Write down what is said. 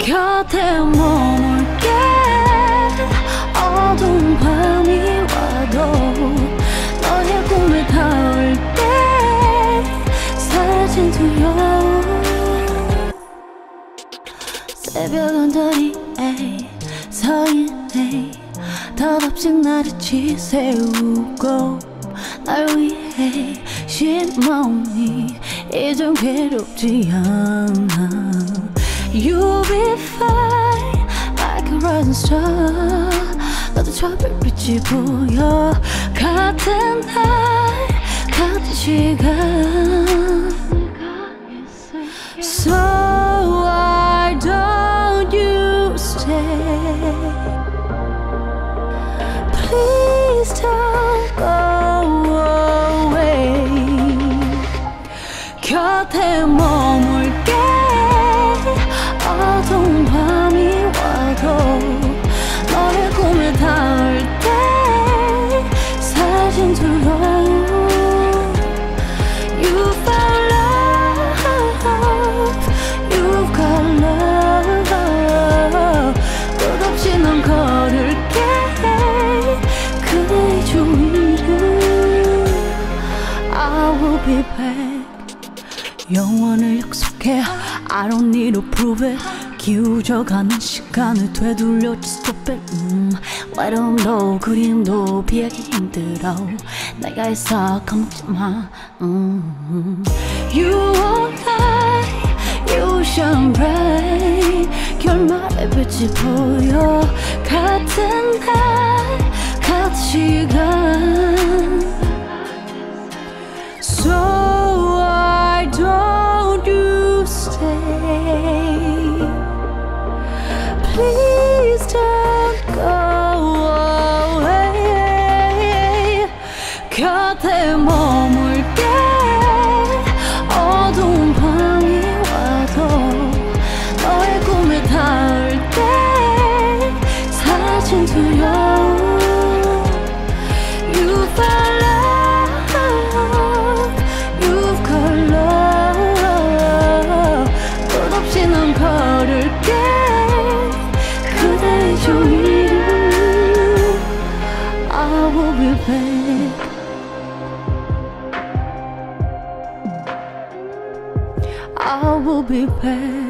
곁에 머물게. 어두운 밤이 와도 너의 꿈에 닿을 때 사라진 두려움. 새벽 언저리에 서있네. 덧없이 나를 지새우고 날 위해 쉰 마음이 이젠 괴롭지 않아. You'll be fine like a rising star. 너도 저 별빛이 보여. 같은 날 같은 시간. So why don't you stay? Please don't go away. 곁에 머물게. 어두운 밤이 와도 너의 꿈에 닿을 때 사라진 두려움. You found love, you've got love. 끝없이 난 걸을게 그대의 주위를. I will be back. 영원을 약속해. I don't need to prove it. 기울어가는 시간을 되돌려 stop it. 외로움도 그림도 피하기 힘들어. 내가 있어 겁먹지 마. You won't lie, you shine bright. 결말의 빛이 보여. 같은 날 같은 시간. So why don't you stay? Please don't go away. 곁에 머물게. 어두운 밤이 와도 너의 꿈에 닿을 때 사라진 두려움. You found love, you've got love. 끝없이 난 걸을게 그대의 주위를. I will be back. I will be back.